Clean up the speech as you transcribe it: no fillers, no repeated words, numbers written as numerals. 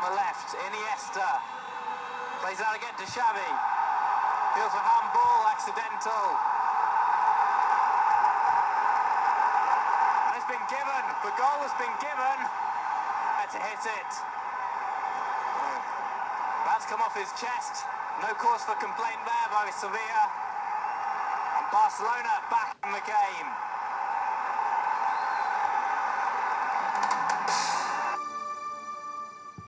the left. Iniesta plays out again to Xavi. Feels a handball, accidental. And it's been given. The goal has been given. Had to hit it. That's come off his chest. No cause for complaint there by Sevilla. And Barcelona back in the game.